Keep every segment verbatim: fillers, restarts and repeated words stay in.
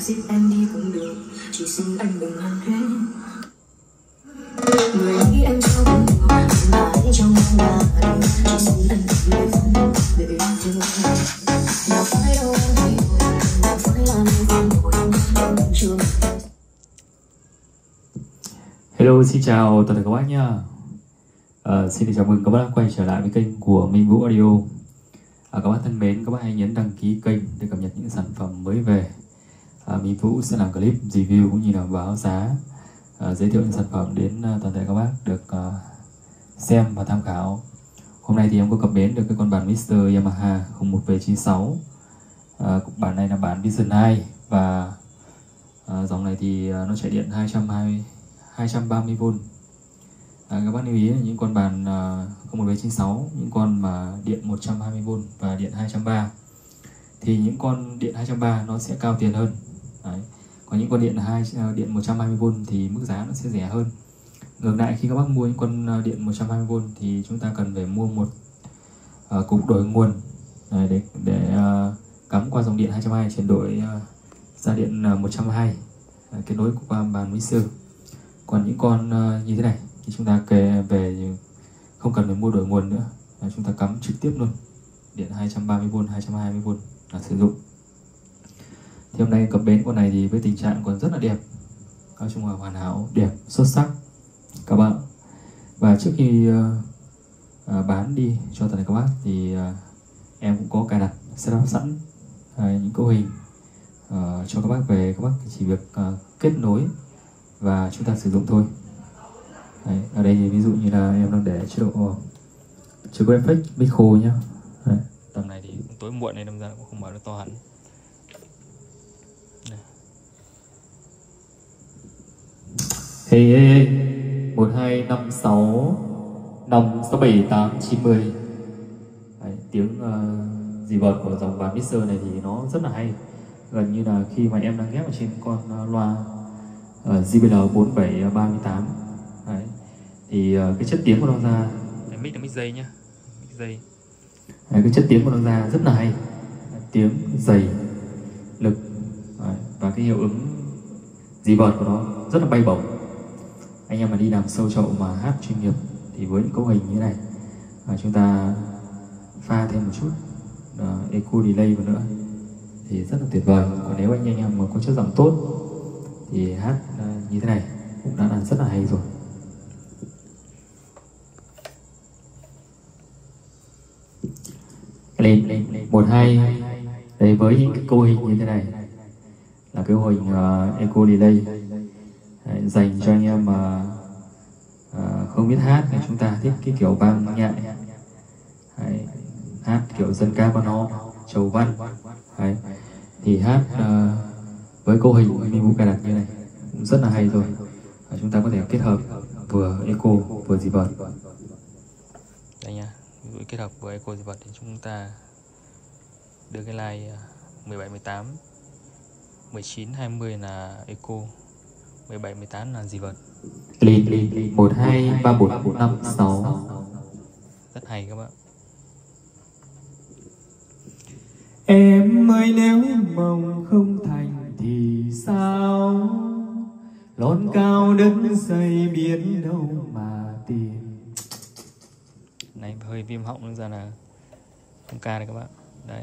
ship em đi cũng được, chỉ xin anh đừng hàn gắn. Người nghĩ em sao cũng được, mà hãy trong em là được, chỉ xin anh đừng lời phân để yêu thương. Nào phải đâu em thì nào phải là mình không đổi, em chưa. Hello, xin chào tất cả các bác nhá. À, xin chào mừng các bác đã quay trở lại với kênh của Minh Vũ Audio. À, các bác thân mến, các bác hãy nhấn đăng ký kênh để cập nhật những sản phẩm mới về. À, Minh Vũ sẽ làm clip review cũng như là báo giá, à, giới thiệu những sản phẩm đến uh, toàn thể các bác được uh, xem và tham khảo. Hôm nay thì em có cập bến được cái con bản mixer Yamaha không một V chín sáu. À, bản này là bản Vision hai và à, dòng này thì uh, nó chạy điện hai trăm hai mươi hai trăm ba mươi vôn. À, các bác lưu ý là những con bàn uh, không một V chín sáu, những con mà điện một trăm hai mươi vôn và điện hai trăm ba mươi thì những con điện hai trăm ba mươi nó sẽ cao tiền hơn. Đấy. Còn những con điện hai uh, điện một trăm hai mươi vôn thì mức giá nó sẽ rẻ hơn. Ngược lại, khi các bác mua những con uh, điện một trăm hai mươi vôn thì chúng ta cần phải mua một uh, cục đổi nguồn Đấy, để để uh, cắm qua dòng điện hai trăm hai mươi chuyển đổi uh, ra điện uh, một trăm hai mươi, uh, kết nối qua bàn mixer. Còn những con uh, như thế này thì chúng ta kề về không cần phải mua đổi nguồn nữa, à, chúng ta cắm trực tiếp luôn điện hai trăm ba mươi vôn, hai trăm hai mươi vôn là sử dụng. Thì hôm nay cập bến con này thì với tình trạng còn rất là đẹp, nói chung là hoàn hảo, đẹp, xuất sắc các bạn. Và trước khi uh, uh, bán đi cho tất cả các bác thì uh, em cũng có cài đặt setup sẵn uh, những cấu hình uh, cho các bác về, các bác chỉ việc uh, kết nối và chúng ta sử dụng thôi. Đấy, ở đây thì ví dụ như là em đang để chế độ chưa có effect mic khô nhá. Đấy. Tầm này thì tối muộn nên đâm ra cũng không mở được to hẳn. Hey, hey, hey. một hai năm sáu năm sáu bảy tám chín mươi. Đấy, tiếng uh, dì vợt của dòng bàn mixer này thì nó rất là hay, gần như là khi mà em đang ghép ở trên con uh, loa uh, J B L bốn bảy ba tám. Đấy. Thì uh, cái chất tiếng của nó ra, cái mic là mic dây nhá, mic dây. Đấy, cái chất tiếng của nó ra rất là hay, tiếng dày, lực. Đấy, và cái hiệu ứng dì vợt của nó rất là bay bổng. Anh em mà đi làm sâu chậu mà hát chuyên nghiệp thì với những cấu hình như thế này, và chúng ta pha thêm một chút uh, echo delay vào nữa thì rất là tuyệt vời. Còn nếu anh em mà có chất giọng tốt thì hát uh, như thế này cũng đã là rất là hay rồi. Lên, lên, lên. một hai. Đây, với những cái cấu hình như thế này là cái cấu hình uh, echo delay. Đấy, dành cho anh em mà uh, không biết hát thì chúng ta thích cái kiểu vang nhẹ. Đấy, hát kiểu dân ca quan họ, chầu văn. Đấy, thì hát uh, với cấu hình mình cũng cài đặt như này cũng rất là hay rồi. Và chúng ta có thể kết hợp vừa echo vừa dì vợt. Đây nha, ví dụ kết hợp với echo dì vợt thì chúng ta đưa cái line mười bảy mười tám, mười chín hai mươi là echo, mười bảy mười tám là dì vợt. Lên lên một hai ba bốn năm sáu. Rất hay các bạn. Em ơi, nếu mong không thành thì sao, lon cao đất xây biến đâu mà tìm. Này hơi viêm họng ra là không ca này các bạn. Đấy.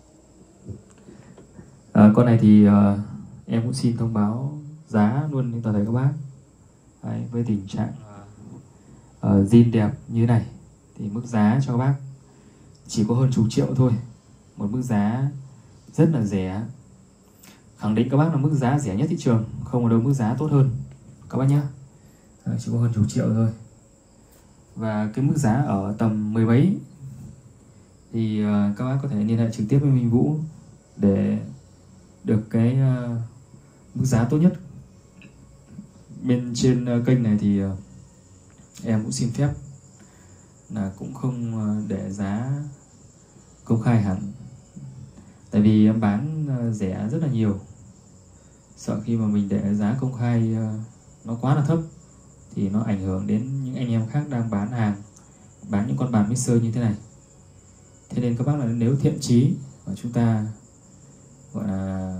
À, con này thì uh, em cũng xin thông báo giá luôn cho toàn thể các bác. Đấy, với tình trạng uh, zin đẹp như thế này thì mức giá cho các bác chỉ có hơn chục triệu thôi. Một mức giá rất là rẻ, khẳng định các bác là mức giá rẻ nhất thị trường, không có đâu mức giá tốt hơn các bác nhé. Đấy, chỉ có hơn chục triệu thôi. Và cái mức giá ở tầm mười mấy thì uh, các bác có thể liên hệ trực tiếp với Minh Vũ để được cái uh, mức giá tốt nhất. Bên trên uh, kênh này thì uh, em cũng xin phép là cũng không uh, để giá công khai hẳn, tại vì em bán uh, rẻ rất là nhiều, sợ khi mà mình để giá công khai uh, nó quá là thấp thì nó ảnh hưởng đến những anh em khác đang bán hàng, bán những con bàn mixer như thế này. Thế nên các bác là nếu thiện chí và chúng ta gọi là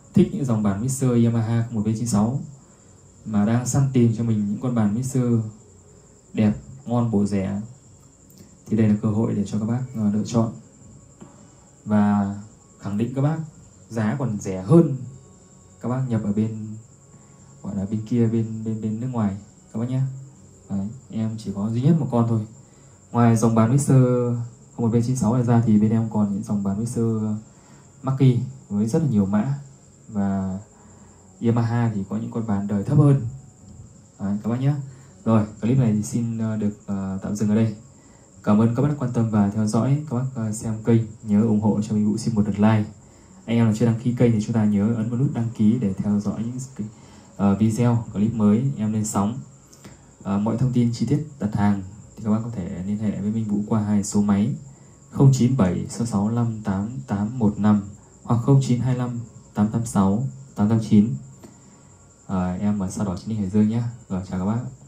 thích những dòng bàn mixer Yamaha không một V chín sáu mà đang săn tìm cho mình những con bàn mixer đẹp, ngon, bổ rẻ, thì đây là cơ hội để cho các bác lựa chọn và khẳng định các bác giá còn rẻ hơn các bác nhập ở bên gọi là bên kia, bên bên bên nước ngoài các bác nhé. Đấy, em chỉ có duy nhất một con thôi. Ngoài dòng bàn mixer không một V chín sáu này ra thì bên em còn những dòng bàn mixer Mackie với rất là nhiều mã, và Yamaha thì có những con bàn đời thấp hơn. Đấy, các bác nhé. Rồi, clip này thì xin được uh, tạm dừng ở đây. Cảm ơn các bác đã quan tâm và theo dõi. Các bác uh, xem kênh nhớ ủng hộ cho Minh Vũ xin một lượt like. Anh em nào chưa đăng ký kênh thì chúng ta nhớ ấn vào nút đăng ký để theo dõi những uh, video clip mới em lên sóng. Uh, mọi thông tin chi tiết đặt hàng thì các bác có thể liên hệ với Minh Vũ qua hai số máy không chín bảy sáu sáu năm tám tám một năm hoặc không chín hai lăm tám tám sáu tám tám chín. uh, Em ở Sao Đỏ Chính Hải Dương nhé. Rồi, chào các bác.